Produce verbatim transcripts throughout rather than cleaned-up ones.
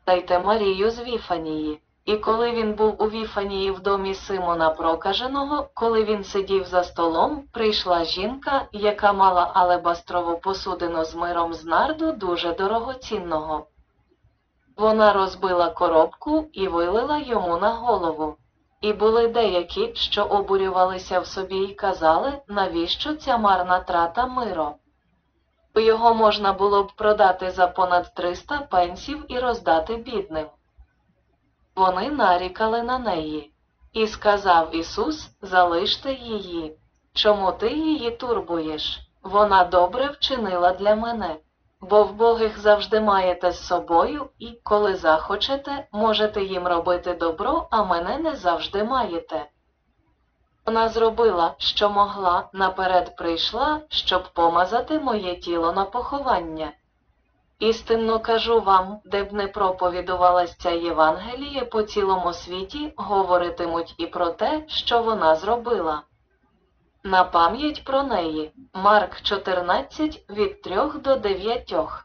Дайте Марію з Віфанії. І коли він був у Віфанії в домі Симона Прокаженого, коли він сидів за столом, прийшла жінка, яка мала алебастрову посудину з миром з нарду дуже дорогоцінного. Вона розбила коробку і вилила йому на голову. І були деякі, що обурювалися в собі й казали, навіщо ця марна трата миру. Його можна було б продати за понад триста пенсів і роздати бідним. Вони нарікали на неї. І сказав Ісус, залиште її. Чому ти її турбуєш? Вона добре вчинила для мене. Бо вбогих завжди маєте з собою, і, коли захочете, можете їм робити добро, а мене не завжди маєте. Вона зробила, що могла, наперед прийшла, щоб помазати моє тіло на поховання. Істинно кажу вам, де б не проповідувалась ця Євангеліє по цілому світі, говоритимуть і про те, що вона зробила. На пам'ять про неї. Марк чотирнадцять, від трьох до дев'ятьох.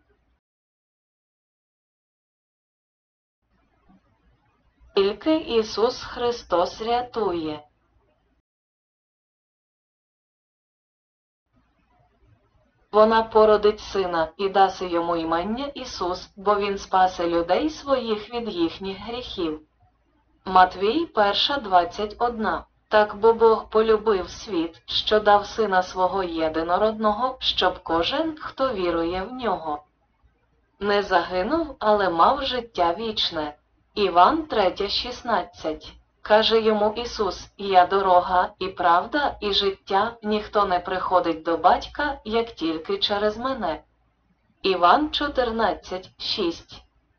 Тільки Ісус Христос рятує. Вона породить сина і даси йому імення Ісус, бо він спасе людей своїх від їхніх гріхів. Матвій перша двадцять одна. Так бо Бог полюбив світ, що дав сина свого єдинородного, щоб кожен, хто вірує в нього, не загинув, але мав життя вічне. Іван третя шістнадцять. Каже йому Ісус, я дорога, і правда, і життя, ніхто не приходить до батька, як тільки через мене. Іван чотирнадцять шість.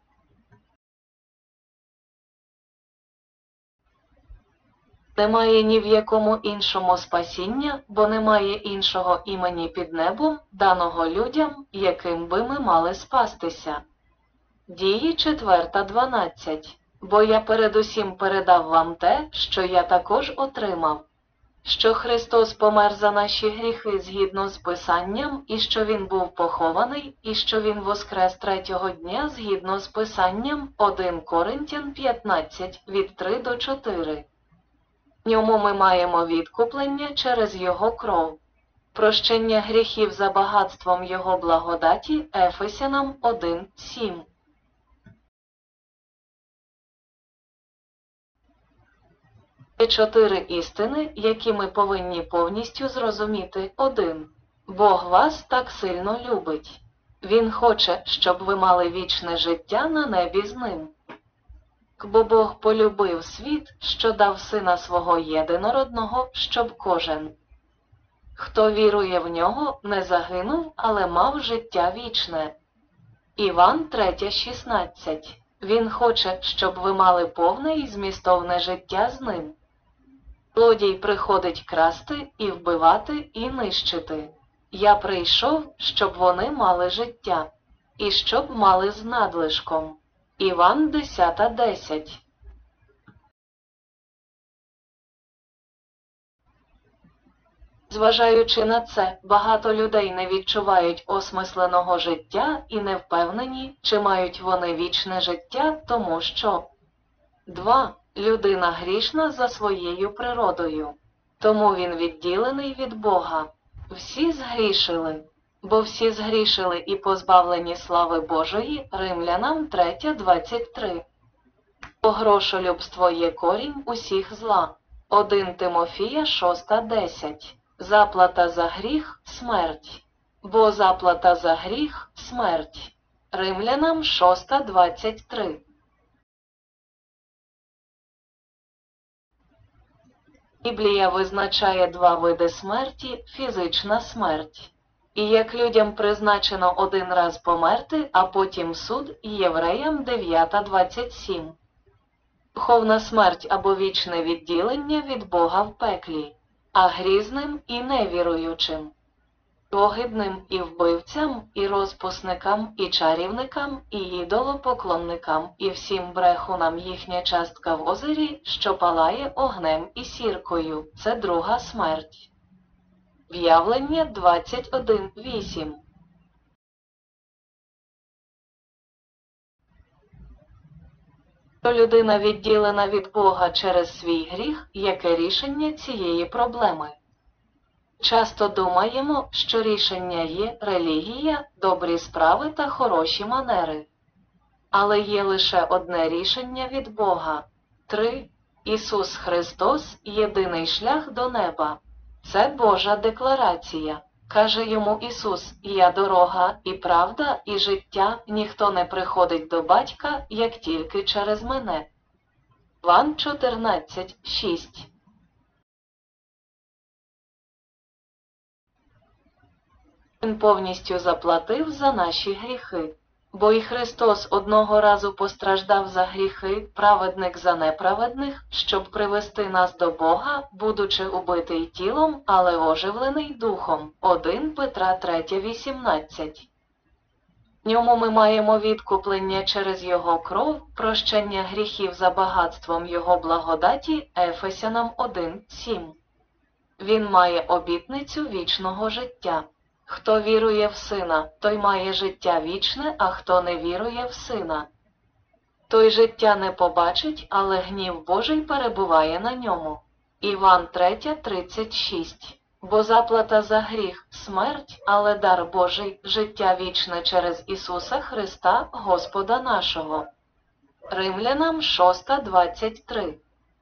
Немає ні в якому іншому спасіння, бо немає іншого імені під небом, даного людям, яким би ми мали спастися. Дії четверта дванадцять. Бо я передусім передав вам те, що я також отримав, що Христос помер за наші гріхи згідно з Писанням, і що Він був похований, і що Він воскрес третього дня згідно з Писанням, один Коринтян п'ятнадцять, від три до чотири. В ньому ми маємо відкуплення через Його кров, прощення гріхів за багатством Його благодаті, Ефесянам один сім. Є чотири істини, які ми повинні повністю зрозуміти. один. Бог вас так сильно любить. Він хоче, щоб ви мали вічне життя на небі з Ним. Бо Бог полюбив світ, що дав Сина Свого єдинородного, щоб кожен, хто вірує в Нього, не загинув, але мав життя вічне. Іван третя шістнадцять. Він хоче, щоб ви мали повне і змістовне життя з Ним. Злодій приходить красти і вбивати і нищити. Я прийшов, щоб вони мали життя, і щоб мали з надлишком. Іван десята десять. Зважаючи на це, багато людей не відчувають осмисленого життя і не впевнені, чи мають вони вічне життя, тому що два. Людина грішна за своєю природою. Тому він відділений від Бога. Всі згрішили, бо всі згрішили і позбавлені слави Божої, Римлянам третя двадцять три. Бо грошолюбство є корінь усіх зла. один Тимофія шоста десять. Заплата за гріх – смерть. Бо заплата за гріх – смерть. Римлянам шоста двадцять три. Біблія визначає два види смерті – фізична смерть. І як людям призначено один раз померти, а потім суд, Євреям дев'ята двадцять сім. Духовна смерть або вічне відділення від Бога в пеклі, а грізним і невіруючим, огидним і вбивцям, і розпусникам, і чарівникам, і ідолопоклонникам, і всім брехунам їхня частка в озері, що палає огнем і сіркою. Це друга смерть. В'явлення двадцять один вісім. То людина відділена від Бога через свій гріх, яке рішення цієї проблеми? Часто думаємо, що рішення є релігія, добрі справи та хороші манери. Але є лише одне рішення від Бога. Три. Ісус Христос – єдиний шлях до неба. Це Божа декларація. Каже йому Ісус: «Я дорога, і правда, і життя, ніхто не приходить до Батька, як тільки через мене». Іван чотирнадцять шість. Він повністю заплатив за наші гріхи. Бо і Христос одного разу постраждав за гріхи, праведник за неправедних, щоб привести нас до Бога, будучи убитий тілом, але оживлений духом. один Петра три вісімнадцять. В ньому ми маємо відкуплення через Його кров, прощення гріхів за багатством Його благодаті. Ефесянам один сім. Він має обітницю вічного життя. Хто вірує в Сина, той має життя вічне, а хто не вірує в Сина, той життя не побачить, але гнів Божий перебуває на ньому. Іван три тридцять шість. Бо заплата за гріх – смерть, але дар Божий – життя вічне через Ісуса Христа, Господа нашого. Римлянам шість двадцять три.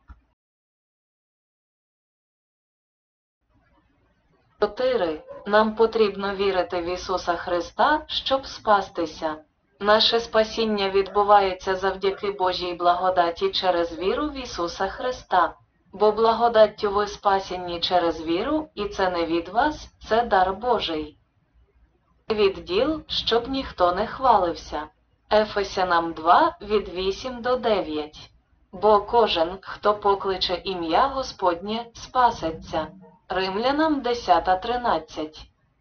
чотири. Нам потрібно вірити в Ісуса Христа, щоб спастися. Наше спасіння відбувається завдяки Божій благодаті через віру в Ісуса Христа. Бо благодаттю ви спасені через віру, і це не від вас, це дар Божий. Від діл, щоб ніхто не хвалився. Ефесянам два від вісім до дев'ять. Бо кожен, хто покличе ім'я Господнє, спасеться. Римлянам десять тринадцять.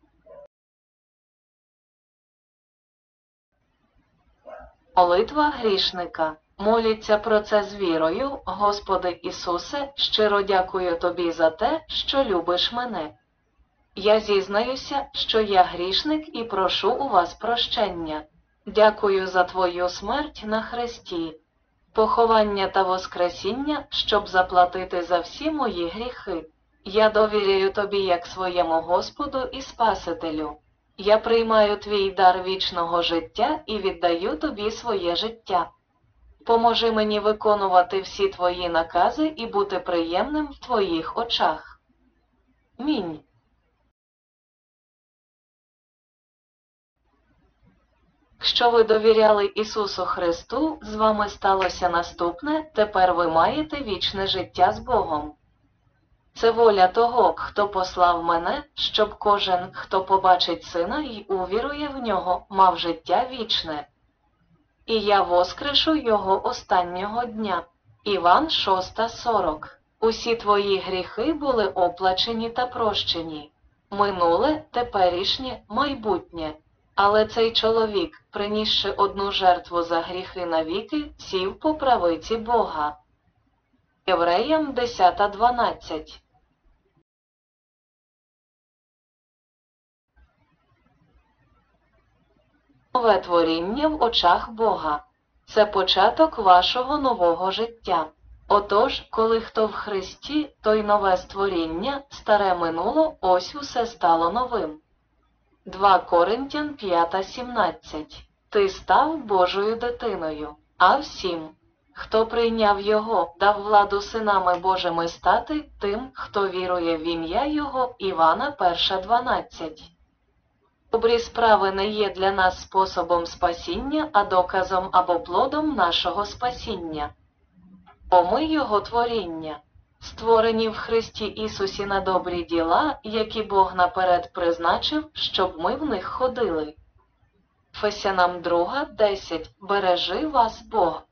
Молитва грішника. Моліться про це з вірою: «Господи Ісусе, щиро дякую Тобі за те, що любиш мене. Я зізнаюся, що я грішник і прошу у вас прощення. Дякую за Твою смерть на хресті, поховання та воскресіння, щоб заплатити за всі мої гріхи. Я довіряю Тобі як своєму Господу і Спасителю. Я приймаю Твій дар вічного життя і віддаю Тобі своє життя. Поможи мені виконувати всі Твої накази і бути приємним в Твоїх очах. Амінь. Якщо ви довіряли Ісусу Христу, з вами сталося наступне: тепер ви маєте вічне життя з Богом. Це воля того, хто послав мене, щоб кожен, хто побачить Сина й увірує в Нього, мав життя вічне. І я воскрешу Його останнього дня. Іван шість сорок. Усі твої гріхи були оплачені та прощені. Минуле, теперішнє, майбутнє. Але цей чоловік, принісши одну жертву за гріхи навіки, сів по правиці Бога. Євреям десять дванадцять. Нове творіння в очах Бога. Це початок вашого нового життя. Отож, коли хто в Христі, той нове створіння, старе минуло, ось усе стало новим. два Коринтян п'ять сімнадцять. Ти став Божою дитиною, а всім, хто прийняв Його, дав владу синами Божими стати тим, хто вірує в ім'я Його. Івана перша дванадцять. Добрі справи не є для нас способом спасіння, а доказом або плодом нашого спасіння. Бо ми Його творіння, створені в Христі Ісусі на добрі діла, які Бог наперед призначив, щоб ми в них ходили. Ефесянам два десять. Бережи вас Бог.